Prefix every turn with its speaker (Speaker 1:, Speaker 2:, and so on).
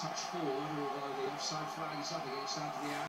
Speaker 1: touch forward, although the offside flag is up against Adrian.